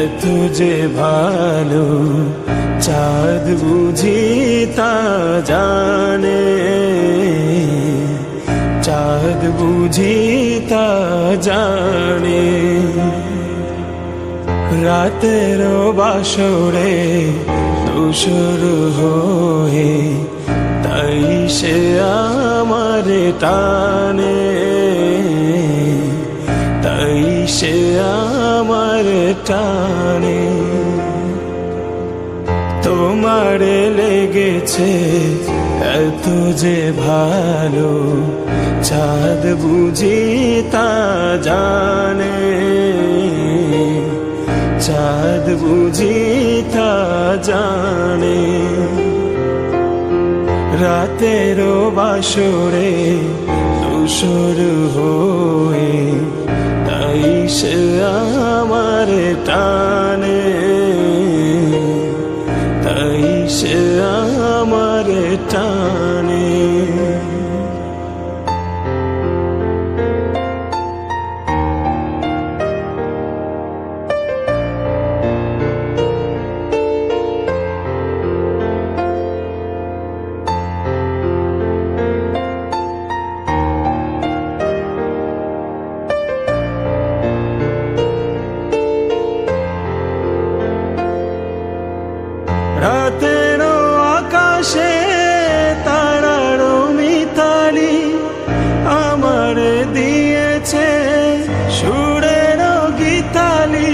तुझे भालो चाँद बुझी ता जाने, चाँद बुझी ता जाने। रातेरो बासरे दूसर होए ताई से आमारे टाने, ताई से आमारे टाने। তোমারে লেগেছে এত যে ভালো চাঁদ বুঝি তা জানে, চাঁদ বুঝি তা জানে। রাতেরও বাসরে ধূসর হয়ে তাই সে আমার টানে, তাই সে আমার টানে। রাতেরও আকাশে তারারও মিতালি আমার দিয়েছে সুরেরও গীতালি।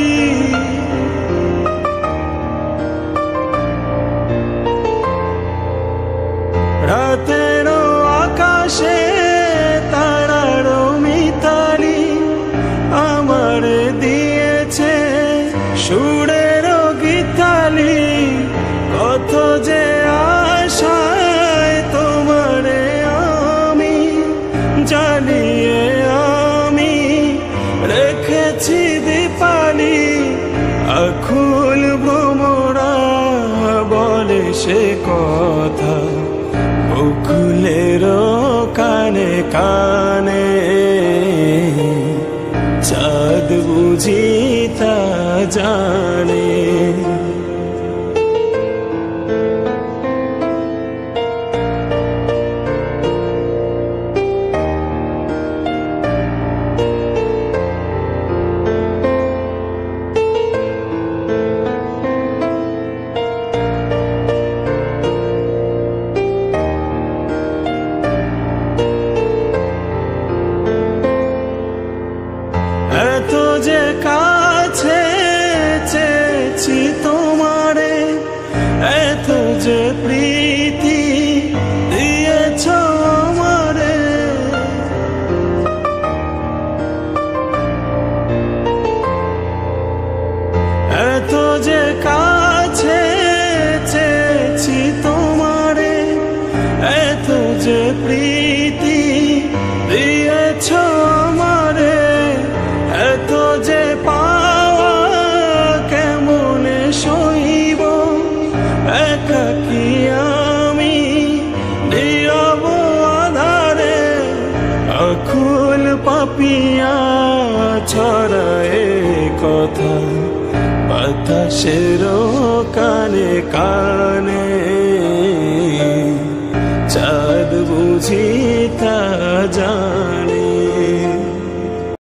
রাতেরও আকাশে তারারও মিতালি আমার দিয়েছে সুরেরও গীতালি। কত যে আশায় তোমারে আমি জানিয়ে আমি রেখেছি দীপালি। আকুল ভ্রমরা বলে সে কথা বকুলের কানে কানে, চাঁদ বুঝি তা জানে। এত যে কাছে চেয়েছি তোমারে, এত যে প্রীতি দিয়েছ আমারে। এত যে কাছে চেয়েছি তোমারে, এত যে প্রীতি দিয়েছ আমারে। এত যে পাওয়া কেমনে সইব একাকী আমি নীরব আধারে। আকুল পাপিয়া ছড়ায় কথা বাতাসের কানে কানে, চাঁদ বুঝি তা